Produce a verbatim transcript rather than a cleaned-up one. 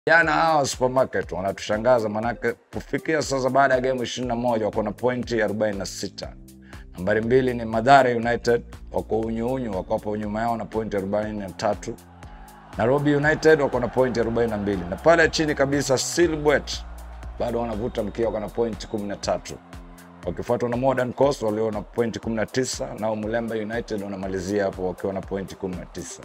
Jana hawa Supermarket wanatushangaza, manake kufikia sasa baada ya game ishirini na moja wako na pointi arobaini na sita. Nambari mbili ni Mathare United, wako unyu-unyu, wako hapo nyuma yao na pointi arobaini na tatu. Nairobi United wako na pointi arobaini na mbili. Na pale chini kabisa Silhouette bado wanavuta mkia, wako na pointi kumi na tatu. Wakifuatwa na Modern Coast walio na pointi kumi na tisa, na Mulembe United wanamalizia hapo wakiwa na pointi kumi na tisa.